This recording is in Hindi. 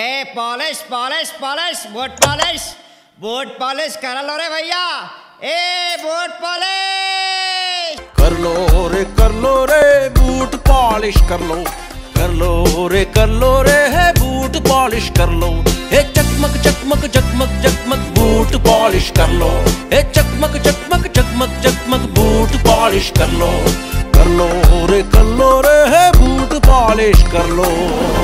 ए polish polish polish boot polish कर लो रे भैया। ए बोट पॉलिश कर लो रे बूट पॉलिश कर लो रे है बूट पॉलिश कर लो। हे चकमक चकमक चकमक चकमक बूट पॉलिश कर लो। हे चकमक चकमक चकमक चकमक बूट पॉलिश कर लो रे है बूट पॉलिश कर लो।